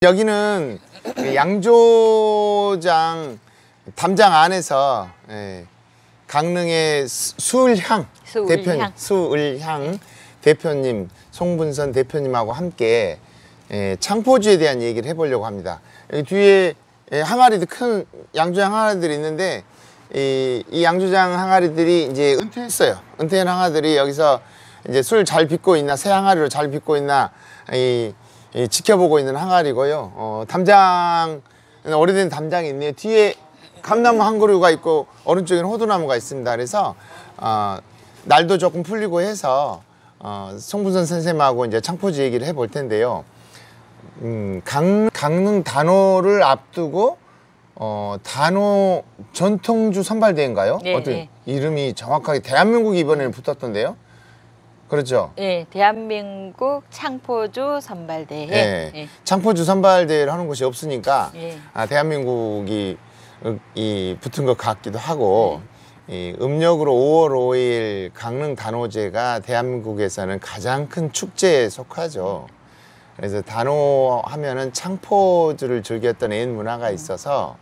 여기는 양조장 담장 안에서 강릉의 수을향 대표님, 송분선 대표님하고 함께 창포주에 대한 얘기를 해보려고 합니다. 여기 뒤에 항아리도 큰 양조장 항아리들이 있는데 이 양조장 항아리들이 이제 은퇴했어요. 은퇴한 항아리들이 여기서 이제 술 잘 빚고 있나, 새 항아리로 잘 빚고 있나 지켜보고 있는 항아리고요. 담장, 오래된 담장이 있네요. 뒤에 감나무 한 그루가 있고 오른쪽에는 호두나무가 있습니다. 그래서 날도 조금 풀리고 해서 송분선 선생님하고 이제 창포주 얘기를 해볼 텐데요. 강릉 단오를 앞두고 단오 전통주 선발대회인가요? 네, 어떤 네. 이름이 정확하게 대한민국이 이번에는 붙었던데요. 그렇죠? 네, 대한민국 창포주 선발대회. 네. 네. 창포주 선발대회를 하는 곳이 없으니까 네. 대한민국이 붙은 것 같기도 하고 음력으로 5월 5일 강릉 단오제가 대한민국에서는 가장 큰 축제에 속하죠. 그래서 단오 하면은 창포주를 즐겼던 옛 문화가 있어서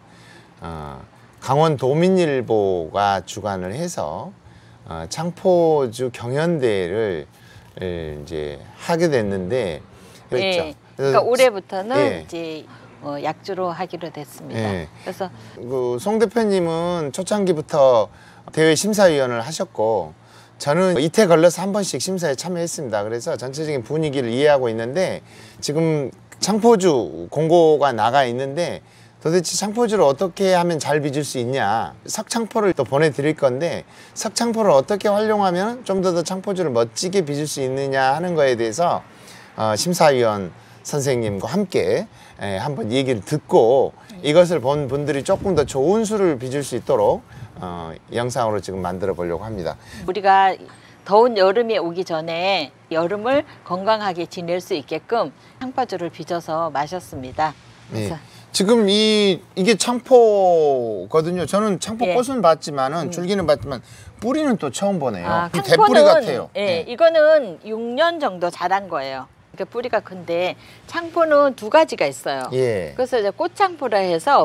강원도민일보가 주관을 해서 창포주 경연대회를 이제 하게 됐는데 그랬죠. 네. 그러니까 올해부터는 예. 이제 약주로 하기로 됐습니다. 예. 그래서 송 대표님은 초창기부터 대회 심사위원을 하셨고 저는 이태 걸려서 한 번씩 심사에 참여했습니다. 그래서 전체적인 분위기를 이해하고 있는데 지금 창포주 공고가 나가 있는데 도대체 창포주를 어떻게 하면 잘 빚을 수 있냐, 석창포를 또 보내드릴 건데 석창포를 어떻게 활용하면 좀 더 창포주를 멋지게 빚을 수 있느냐 하는 거에 대해서 심사위원 선생님과 함께 한번 얘기를 듣고 이것을 본 분들이 조금 더 좋은 술을 빚을 수 있도록 영상으로 지금 만들어 보려고 합니다. 우리가 더운 여름이 오기 전에 여름을 건강하게 지낼 수 있게끔 창포주를 빚어서 마셨습니다. 그래서 지금 이게 창포거든요. 저는 창포 예. 꽃은 봤지만은 줄기는 봤지만 뿌리는 또 처음 보네요. 창포는, 대뿌리 같아요. 예, 이거는 6년 정도 자란 거예요. 그러니까 뿌리가 큰데 창포는 두 가지가 있어요. 예. 그래서 이제 꽃창포라 해서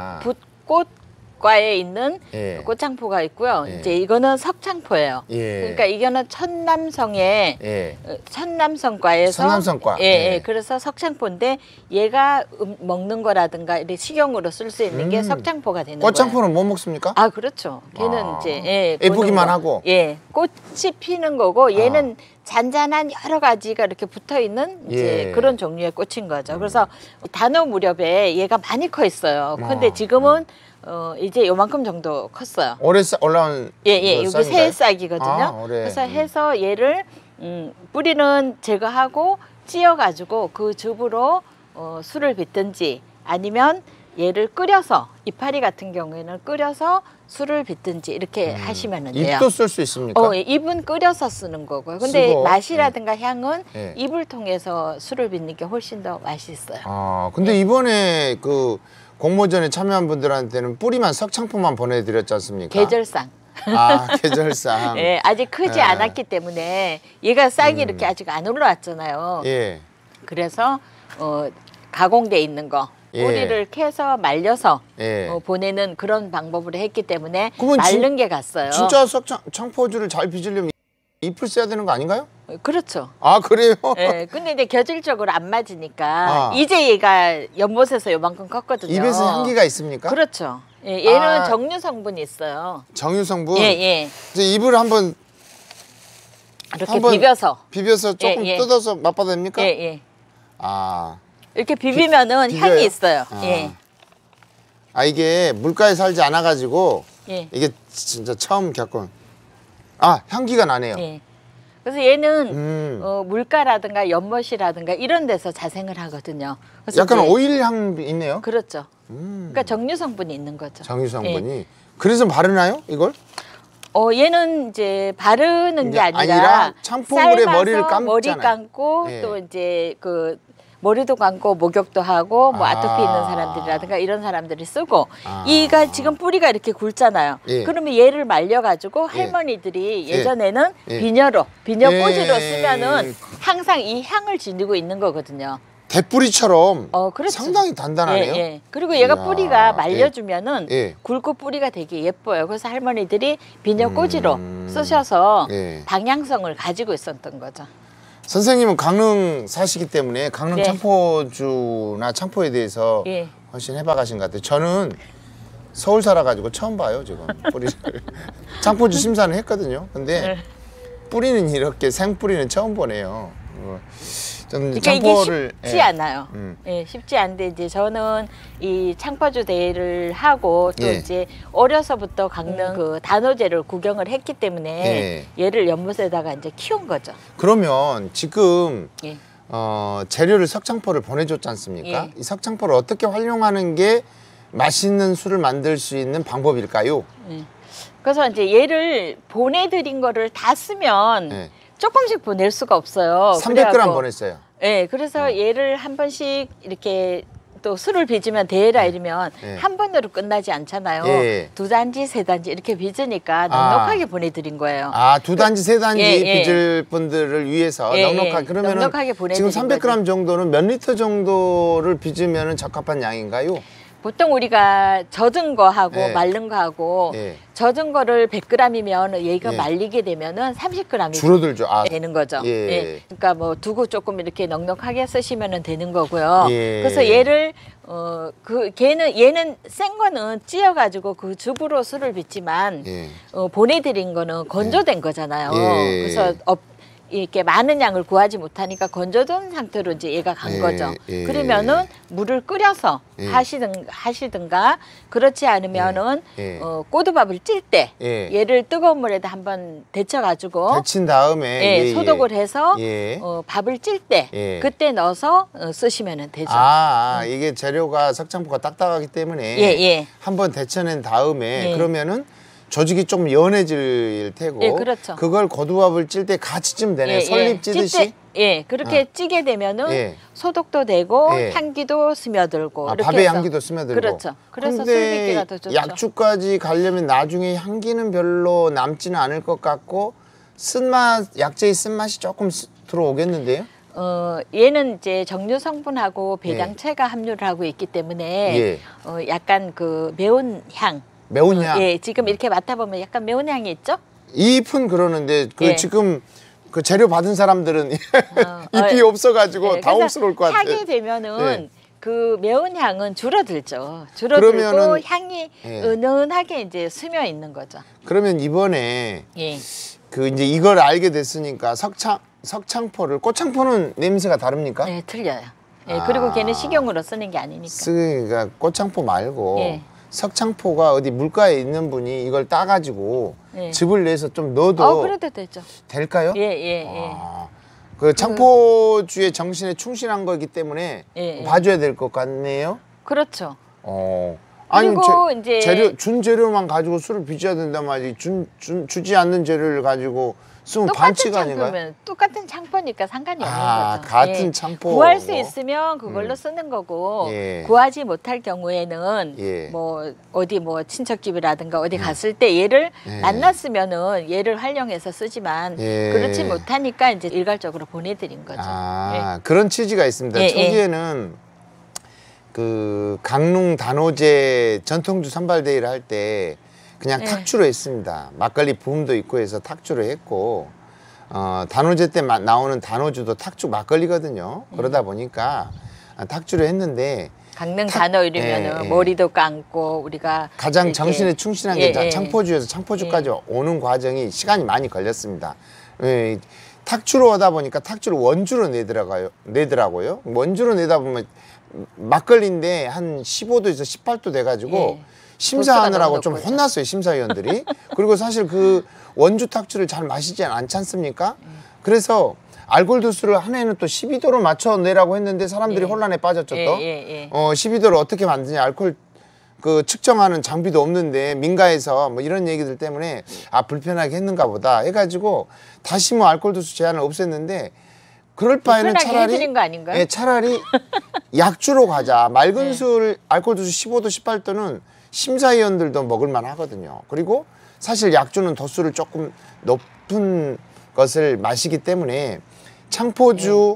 붓꽃과에 있는 예. 꽃창포가 있고요. 예. 이제 이거는 석창포예요. 예. 그러니까 이거는 천남성의 예. 천남성과에서 천남성과. 예, 예. 예. 그래서 석창포인데 얘가 먹는 거라든가 이렇게 식용으로 쓸 수 있는 게 석창포가 되는 거예요. 꽃창포는 못 먹습니까? 아, 그렇죠. 걔는 이제 예쁘기만 보는 거. 하고. 예, 꽃이 피는 거고 얘는 잔잔한 여러 가지가 이렇게 붙어 있는 이제 예. 그런 종류의 꽃인 거죠. 그래서 단오 무렵에 얘가 많이 커 있어요. 근데 지금은 이제 요만큼 정도 컸어요. 올해 올라온 예, 여기 새 싹이거든요. 올해. 그래서 해서 얘를 뿌리는 제거하고 찧어가지고 그 즙으로 술을 빚든지 아니면 얘를 끓여서 이파리 같은 경우에는 끓여서 술을 빚든지 이렇게 하시면 돼요. 잎도 쓸 수 있습니까? 예, 잎은 끓여서 쓰는 거고요. 근데 쓰고, 맛이라든가 향은 예. 잎을 통해서 술을 빚는 게 훨씬 더 맛있어요. 근데 이번에 그 공모전에 참여한 분들한테는 뿌리만 석창포만 보내드렸지 않습니까? 계절상. 계절상. 예, 아직 크지 예. 않았기 때문에 얘가 싹이 이렇게 아직 안 올라왔잖아요. 예. 그래서 가공돼 있는 거 예. 뿌리를 캐서 말려서 예. 보내는 그런 방법으로 했기 때문에 그러면 마른 게 갔어요. 진짜 석창포주를 잘 빚으려면 잎을 써야 되는 거 아닌가요? 그렇죠. 그래요? 예, 근데 이제 계절적으로 안 맞으니까 이제 얘가 연못에서 요만큼 컸거든요. 입에서 향기가 있습니까? 그렇죠. 예, 얘는 정류 성분이 있어요. 정유 성분? 예. 이제 잎을 한번 이렇게 비벼서 조금 예. 뜯어서 맛봐도 됩니까? 예. 이렇게 비비면은 비벼요? 향이 있어요. 예. 이게 물가에 살지 않아 가지고 예. 이게 진짜 처음 겪은 향기가 나네요. 예. 그래서 얘는 물가라든가 연못이라든가 이런 데서 자생을 하거든요. 그래서 약간 이제 오일 향 있네요. 그렇죠. 그러니까 정류 성분이 있는 거죠. 정유 성분이. 그래서 바르나요, 이걸? 얘는 이제 바르는 게 아니라 아니라 창포물에 머리를 감잖아요. 머리 감고 예. 또 이제 그 머리도 감고 목욕도 하고 뭐 아토피 있는 사람들이라든가 이런 사람들이 쓰고 이가 지금 뿌리가 이렇게 굵잖아요. 예. 그러면 얘를 말려가지고 할머니들이 예전에는 비녀 꽂이로 쓰면은 항상 이 향을 지니고 있는 거거든요. 대뿌리처럼 그렇죠. 상당히 단단하네요. 예, 예. 그리고 얘가 이야, 뿌리가 말려주면은 예. 굵고 뿌리가 되게 예뻐요. 그래서 할머니들이 비녀꽂이로 쓰셔서 예. 방향성을 가지고 있었던 거죠. 선생님은 강릉 사시기 때문에 강릉 네. 창포주나 창포에 대해서 예. 훨씬 해봐가신 것 같아요. 저는 서울 살아가지고 처음 봐요 지금 뿌리를. 창포주 심사는 했거든요. 근데 네. 뿌리는 이렇게 생뿌리는 처음 보네요. 저는 그러니까 창포를 이게 쉽지 않아요. 음. 예, 쉽지 않은데 이제 저는 이 창파주 대회를 하고 또 예. 이제 어려서부터 강릉 그 단오제를 구경을 했기 때문에 얘를 연못에다가 이제 키운 거죠. 그러면 지금 예. 재료를 석창포를 보내줬지 않습니까? 예. 이 석창포를 어떻게 활용하는 게 맛있는 술을 만들 수 있는 방법일까요? 예. 그래서 이제 얘를 보내드린 거를 다 쓰면 예. 조금씩 보낼 수가 없어요. 300g 그래갖고, 보냈어요. 예, 그래서 얘를 한 번씩 이렇게 또 술을 빚으면 대회라 이러면 예. 한 번으로 끝나지 않잖아요. 예. 2단지, 3단지 이렇게 빚으니까 넉넉하게 보내드린 거예요. 아, 2단지, 3단지 예, 예. 빚을 분들을 위해서 예, 넉넉하게. 예. 그러면은 넉넉하게 지금 보내드린 300g 정도는 몇 리터 정도를 빚으면 적합한 양인가요? 보통 우리가 젖은 거하고 예. 말른 거하고 예. 젖은 거를 100g이면 얘가 예. 말리게 되면은 30g이 줄어들죠. 아, 되는 거죠. 예. 예. 그러니까 뭐 두고 조금 이렇게 넉넉하게 쓰시면 되는 거고요. 예. 그래서 얘를 얘는 센 거는 찌어 가지고 그 즙으로 술을 빚지만 예. 보내드린 거는 건조된 거잖아요. 예. 그래서 이렇게 많은 양을 구하지 못하니까 건조된 상태로 이제 얘가 간 예, 거죠. 예. 그러면은 물을 끓여서 예. 하시든가 그렇지 않으면은 예. 꼬두밥을 찔 때 예. 얘를 뜨거운 물에다 한번 데쳐가지고 데친 다음에 예, 소독을 해서 예. 밥을 찔 때 예. 그때 넣어서 쓰시면 되죠. 이게 재료가 석창포가 딱딱하기 때문에 예, 예. 한번 데쳐낸 다음에 예. 그러면은 조직이 좀 연해질 테고 예, 그렇죠. 그걸 고두밥을 찔 때 같이 찌면 되네. 설립 찌듯이. 찔 때, 예, 그렇게 찌게 되면은 예. 소독도 되고 예. 향기도 스며들고 이렇게 밥의 해서. 향기도 스며들고. 그렇죠. 그래서 근데 술빚기가 더 좋죠. 약주까지 가려면 나중에 향기는 별로 남지는 않을 것 같고 쓴맛, 약재의 쓴맛이 조금 들어오겠는데요? 얘는 이제 정류 성분하고 배당체가 함유를 하고 있기 때문에 예. 약간 그 매운 향. 매운 향. 예, 지금 이렇게 맡아보면 약간 매운 향이 있죠? 잎은 그러는데 예. 지금 그 재료 받은 사람들은 잎이 없어가지고 예, 당혹스러울 것 같아요. 하게 되면은 예. 그 매운 향은 줄어들죠. 줄어들고 그러면은- 향이 예. 은은하게 이제 스며 있는 거죠. 그러면 이번에 예. 그 이제 이걸 알게 됐으니까 석창포를 꽃창포는 냄새가 다릅니까? 네, 틀려요. 예, 그리고 걔는 식용으로 쓰는 게 아니니까. 쓰니까 꽃창포 말고 예. 석창포가 어디 물가에 있는 분이 이걸 따가지고 예. 즙을 내서 좀 넣어도 그래도 되죠. 될까요? 예, 예, 예. 그 창포주의 정신에 충실한 거기 때문에 예, 예. 봐줘야 될 것 같네요. 그렇죠. 아니 그리고 이제 준 재료만 가지고 술을 빚어야 된단 말이지. 주지 않는 재료를 가지고 쓰면 똑같은 반칙 아닌가요? 창포면 똑같은 창포니까 상관이 없는 거죠. 같은 창포. 구할 수 있으면 그걸로 쓰는 거고 예. 구하지 못할 경우에는 예. 뭐 어디 뭐 친척집이라든가 어디 갔을 때 얘를 예. 만났으면은 얘를 활용해서 쓰지만 예. 그렇지 못하니까 이제 일괄적으로 보내드린 거죠. 그런 취지가 있습니다. 예, 초기에는 그 강릉 단오제 전통주 선발대회를 할 때 그냥 예. 탁주로 했습니다. 막걸리 부음도 있고 해서 탁주로 했고 단오제 때 나오는 단오주도 탁주 막걸리거든요. 그러다 보니까 탁주로 했는데 강릉 단어 이러면은 예, 예. 머리도 감고 우리가 가장 이렇게- 정신에 충실한 예, 게 예. 창포주에서 창포주까지 오는 과정이 시간이 많이 걸렸습니다. 예, 탁주로 오다 보니까 탁주를 원주로 내더라고요. 원주로 내다 보면 막걸리인데 한 15도에서 18도 돼가지고 예. 심사하느라고 도수가 좀 너무 높죠. 혼났어요, 심사위원들이. 그리고 사실 그 원주 탁주를 잘 마시지 않지 않습니까? 그래서 알코올 도수를 한 해는 또 12도로 맞춰내라고 했는데 사람들이 예. 혼란에 빠졌죠, 또. 예. 12도를 어떻게 만드냐, 알코올 그 측정하는 장비도 없는데 민가에서 뭐 이런 얘기들 때문에 불편하게 했는가 보다 해가지고 다시 뭐 알코올 도수 제한을 없앴는데 그럴 바에는 불편하게 해드린 거 아닌가요? 예, 차라리 약주로 가자. 맑은 술 알코올 도수 15도, 18도는 심사위원들도 먹을만 하거든요. 그리고 사실 약주는 도수를 조금 높은 것을 마시기 때문에 창포주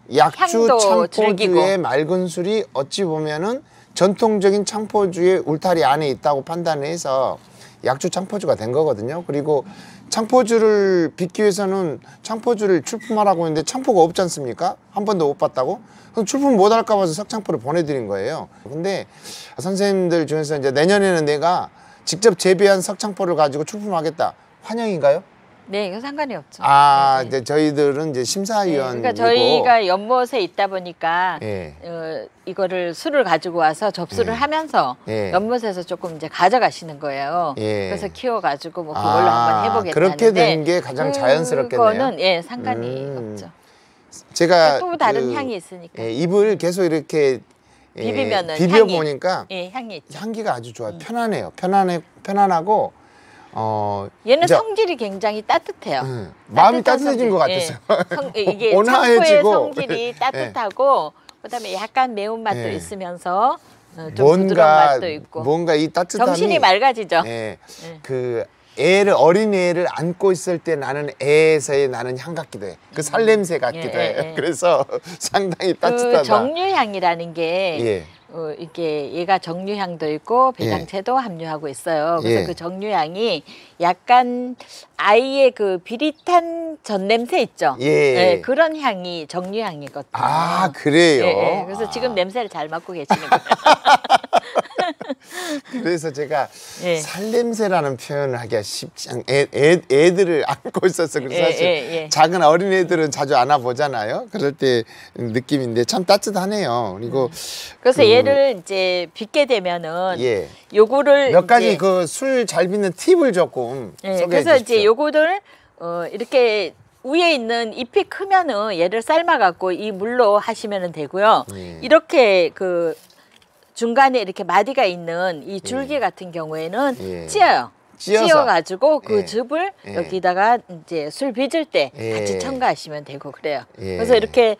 약주 향도 창포주의 즐기고. 맑은 술이 어찌 보면은 전통적인 창포주의 울타리 안에 있다고 판단해서 약주 창포주가 된 거거든요. 그리고 창포주를 빚기 위해서는 창포주를 출품하라고 했는데 창포가 없지 않습니까? 한 번도 못 봤다고? 그럼 출품 못 할까 봐서 석창포를 보내드린 거예요. 근데 선생님들 중에서 이제 내년에는 내가 직접 재배한 석창포를 가지고 출품하겠다. 환영인가요? 네, 이거 상관이 없죠. 아, 네, 네. 이제 저희들은 이제 네, 심사위원이고. 그러니까 저희가 연못에 있다 보니까 예. 이거를 술을 가지고 와서 접수를 하면서 예. 연못에서 조금 이제 가져가시는 거예요. 예. 그래서 키워가지고 뭐 그걸로 한번 해보겠다는데 그렇게 된 게 가장 자연스럽겠네요. 그거는 예 상관이 없죠. 제가 또 다른 향이 있으니까. 예, 입을 계속 이렇게 비비면은 비벼 향이, 보니까 예, 향이 있죠. 향기가 아주 좋아요. 편안해요. 편안하고 얘는 이제, 성질이 굉장히 따뜻해요. 마음이 따뜻한 따뜻해진 것 성질. 같았어요. 예. 이게 온화해지고. 창포의 성질이 따뜻하고 그다음에 약간 매운맛도 예. 있으면서 좀 부드러운 맛도 있고 뭔가 이 따뜻함이 정신이 맑아지죠. 예, 예. 그 어린 애를 안고 있을 때 나는 애에서의 나는 향 같기도 해. 그 살냄새 같기도 예, 해. 예. 그래서 상당히 따뜻하다. 그 정류향이라는 게 예. 이게 얘가 정류향도 있고 배당채도 함유하고 있어요. 그래서 예. 그 정류향이 약간 아이의 그 비릿한 전 냄새 있죠. 예. 그런 향이 정류향이거든요. 아, 그래요? 예. 그래서 지금 냄새를 잘 맡고 계시는 거예요. 그래서 제가 예. 살냄새라는 표현을 하기가 쉽지 않. 애들을 안고 있어서 그래서 사실 예. 작은 어린 애들은 자주 안아보잖아요. 그럴 때 느낌인데 참 따뜻하네요. 그리고 그래서 얘를 이제 빚게 되면은 예. 요거를 몇 가지 이제 그 술 잘 빚는 팁을 조금 예, 소개해 그래서 주십시오. 이제 요거를 이렇게 위에 있는 잎이 크면은 얘를 삶아갖고 이 물로 하시면 되고요. 예. 이렇게 그 중간에 이렇게 마디가 있는 이 줄기 같은 경우에는 예. 찧어요. 찧어서. 찧어가지고 그 예. 즙을 예. 여기다가 이제 술 빚을 때 예. 같이 첨가하시면 되고 그래요. 예. 그래서 이렇게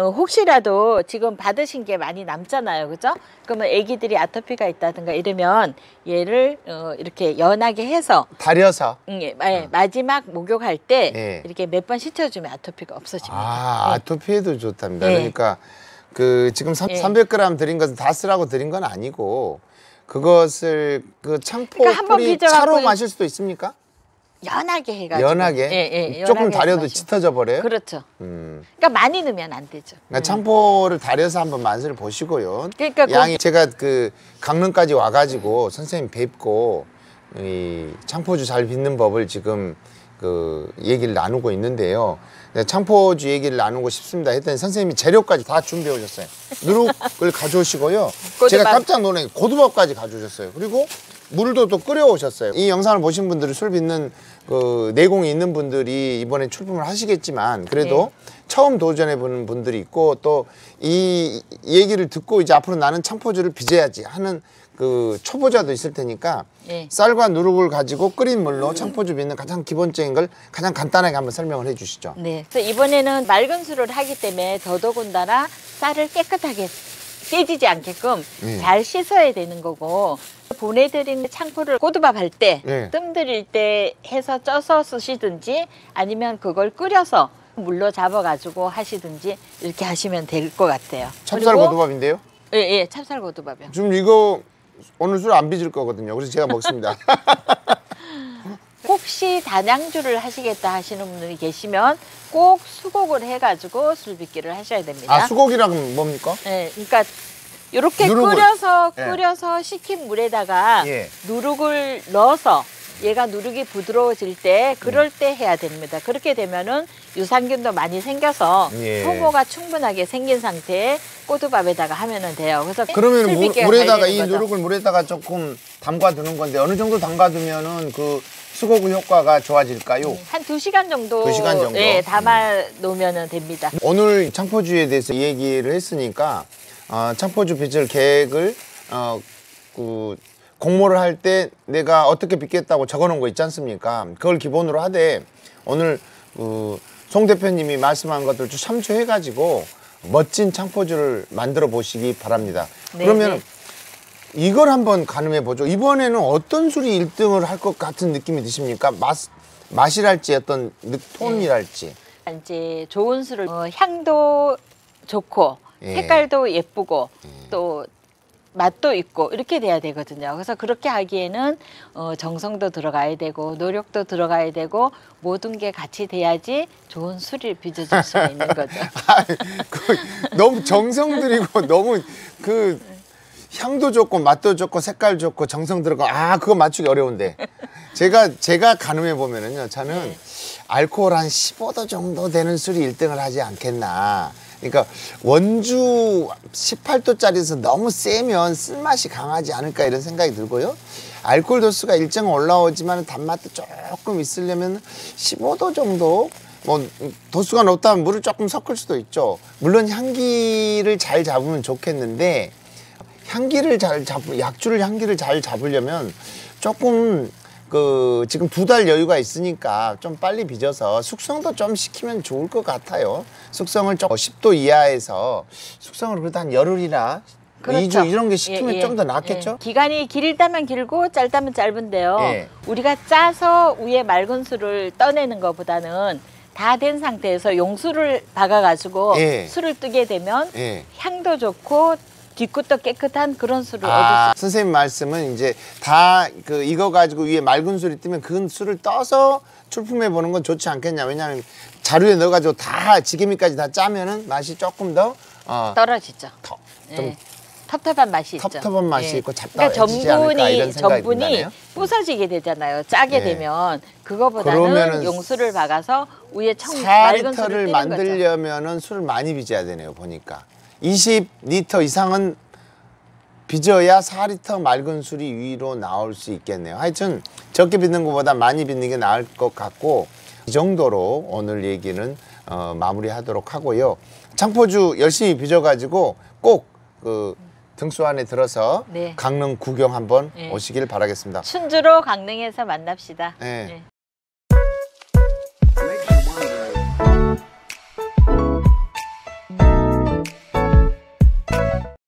혹시라도 지금 받으신 게 많이 남잖아요, 그죠? 그러면 아기들이 아토피가 있다든가 이러면 얘를 이렇게 연하게 해서 달여서. 마지막 목욕할 때 예. 이렇게 몇 번 씻어주면 아토피가 없어집니다. 아, 예. 아토피에도 좋답니다. 예. 그러니까 그 지금 예. 300g 드린 것은 다 쓰라고 드린 건 아니고 그것을 그 창포 그러니까 한번 뿌리 빚어갖고 차로 마실 수도 있습니까? 연하게 해가지고. 연하게? 예, 조금 연하게 달여도 마시고. 짙어져 버려요? 그렇죠. 음. 그러니까 많이 넣으면 안 되죠. 그러니까 창포를 달여서 한번 맛을 보시고요. 그러니까 양이 제가 그 강릉까지 와가지고 선생님 뵙고 이 창포주 잘 빚는 법을 지금 그 얘기를 나누고 있는데요. 창포주 얘기를 나누고 싶습니다 했더니 선생님이 재료까지 다 준비해 오셨어요. 누룩을 가져오시고요. 제가 깜짝 놀란 게 고두밥까지 가져오셨어요. 그리고 물도 또 끓여 오셨어요. 이 영상을 보신 분들은 술 빚는 그 내공이 있는 분들이 이번에 출품을 하시겠지만 그래도 처음 도전해 보는 분들이 있고 또 이 얘기를 듣고 이제 앞으로 나는 창포주를 빚어야지 하는 그 초보자도 있을 테니까 쌀과 누룩을 가지고 끓인 물로 창포주 빚는 가장 기본적인 걸 가장 간단하게 한번 설명을 해주시죠. 네. 그래서 이번에는 맑은 술을 하기 때문에 더더군다나 쌀을 깨끗하게 깨지지 않게끔 잘 씻어야 되는 거고 보내드린 창포를 고두밥 할 때 뜸 들일 때 해서 쪄서 쓰시든지 아니면 그걸 끓여서 물로 잡아가지고 하시든지 이렇게 하시면 될 것 같아요. 찹쌀 고두밥인데요? 예, 찹쌀 고두밥이요. 지금 이거 오늘 술 안 빚을 거거든요. 그래서 제가 먹습니다. 혹시 단양주를 하시겠다 하시는 분들이 계시면 꼭 수곡을 해가지고 술 빚기를 하셔야 됩니다. 아, 수곡이랑 뭡니까? 네, 그러니까 이렇게 누룩을. 끓여서 식힌 물에다가 예. 누룩을 넣어서 얘가 누룩이 부드러워질 때 그럴 때 해야 됩니다. 그렇게 되면은 유산균도 많이 생겨서 효모가 충분하게 생긴 상태에 꼬두밥에다가 하면은 돼요. 그래서 그러면 물에다가 이 거죠. 누룩을 물에다가 조금 담가두는 건데 어느 정도 담가두면은 그 수곡의 효과가 좋아질까요? 한 2시간 정도, 2시간 정도? 예, 담아 놓으면 됩니다. 오늘 창포주에 대해서 얘기를 했으니까 창포주 빚을 계획을 그 공모를 할 때 내가 어떻게 빚겠다고 적어놓은 거 있지 않습니까? 그걸 기본으로 하되 오늘 송 대표님이 말씀한 것들 좀 참조해가지고 멋진 창포주를 만들어 보시기 바랍니다. 네, 그러면 이걸 한번 가늠해 보죠. 이번에는 어떤 술이 1등을 할 것 같은 느낌이 드십니까? 맛이랄지 어떤 톤이랄지. 이제 좋은 술을 향도 좋고 예. 색깔도 예쁘고 또 맛도 있고 이렇게 돼야 되거든요. 그래서 그렇게 하기에는 정성도 들어가야 되고 노력도 들어가야 되고 모든 게 같이 돼야지 좋은 술을 빚어줄 수가 있는 거죠. 너무 정성 들이고 너무 그 향도 좋고 맛도 좋고 색깔 좋고 정성 들어가 그거 맞추기 어려운데 제가 가늠해 보면은요 저는 알코올 한 15도 정도 되는 술이 1등을 하지 않겠나. 그러니까 원주 18도짜리에서 너무 세면 쓴맛이 강하지 않을까 이런 생각이 들고요. 알코올 도수가 일정 올라오지만 단맛도 조금 있으려면 15도 정도 뭐 도수가 높다면 물을 조금 섞을 수도 있죠. 물론 향기를 잘 잡으면 좋겠는데 약주를 향기를 잘 잡으려면 조금 지금 2달 여유가 있으니까 좀 빨리 빚어서 숙성도 좀 시키면 좋을 것 같아요. 숙성을 좀 10도 이하에서 숙성을 그래도 한 열흘이나 그렇죠. 2주 이런 게 시키면 좀 더 낫겠죠? 기간이 길다면 길고 짧다면 짧은데요. 예. 우리가 짜서 위에 맑은 술을 떠내는 것보다는 다 된 상태에서 용수를 박아가지고 예. 술을 뜨게 되면 예. 향도 좋고 뒤끝도 깨끗한 그런 술을 얻을 수 선생님 말씀은 이제 다 이거 가지고 위에 맑은 술이 뜨면 그 술을 떠서 출품해 보는 건 좋지 않겠냐. 왜냐하면 자루에 넣어가지고 다 지게미까지 다 짜면은 맛이 조금 더 떨어지죠. 좀 예. 텁텁한 맛이 있죠. 텁텁한 맛이 예. 있고 그러니까 잡다해지지 않을까 이런 생각이 전분이 든다네요. 부서지게 되잖아요. 짜게 네. 되면 그거보다는 그러면은 용수를 박아서 위에 맑은 술을 4리터를 뜨는 거죠. 만들려면은 술을 많이 빚어야 되네요. 보니까 20리터 이상은 빚어야 4리터 맑은 술이 위로 나올 수 있겠네요. 하여튼 적게 빚는 것보다 많이 빚는 게 나을 것 같고 이 정도로 오늘 얘기는 마무리하도록 하고요. 창포주 열심히 빚어가지고 꼭 등수 안에 들어서 네. 강릉 구경 한번 네. 오시길 바라겠습니다. 춘주로 강릉에서 만납시다. 네. 네.